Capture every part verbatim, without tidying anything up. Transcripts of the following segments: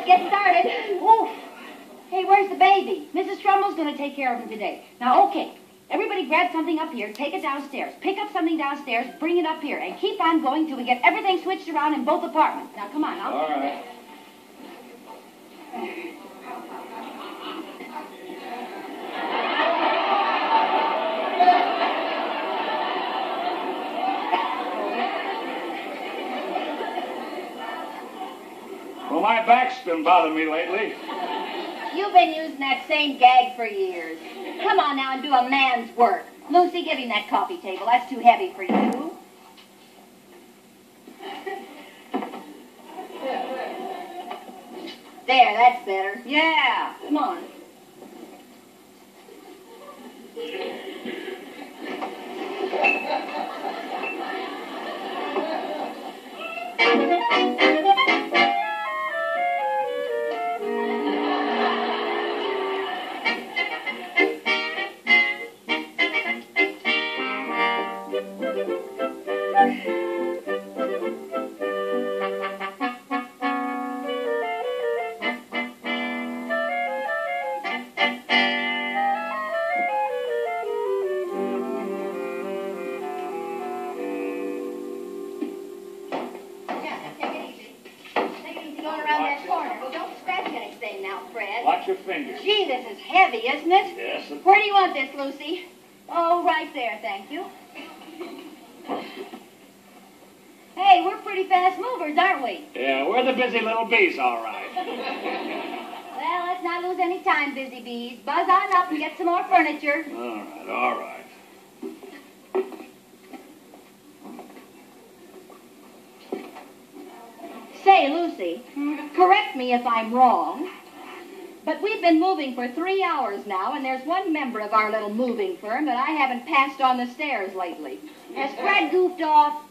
let's get started. Oof. Hey, where's the baby? Missus Trumbull's going to take care of him today. Now, okay, everybody grab something up here, take it downstairs. Pick up something downstairs, bring it up here, and keep on going till we get everything switched around in both apartments. Now, come on. I'll... All right. Well, my back's been bothering me lately. You've been using that same gag for years. Come on now and do a man's work. Lucy, give him that coffee table. That's too heavy for you. There, that's better. Yeah, come on. Watch your fingers. Gee, this is heavy, isn't it? Yes. Where do you want this, Lucy? Oh, right there, thank you. Hey, we're pretty fast movers, aren't we? Yeah, we're the busy little bees, all right. Well, let's not lose any time, busy bees. Buzz on up and get some more furniture. All right, all right. Say, Lucy, correct me if I'm wrong, but we've been moving for three hours now, and there's one member of our little moving firm that I haven't passed on the stairs lately. Has Fred goofed off?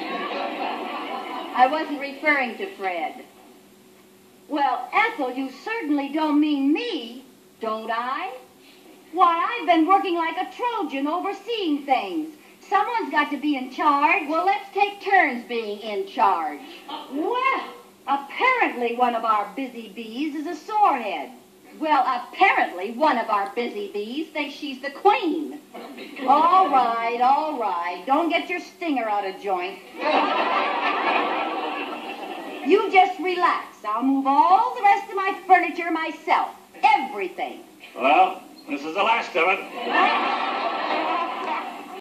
I wasn't referring to Fred. Well, Ethel, you certainly don't mean me, don't I? Why, I've been working like a Trojan overseeing things. Someone's got to be in charge. Well, let's take turns being in charge. Well, apparently one of our busy bees is a sorehead. Well, apparently one of our busy bees thinks she's the queen. All right, all right. Don't get your stinger out of joint. You just relax. I'll move all the rest of my furniture myself. Everything. Well, this is the last of it.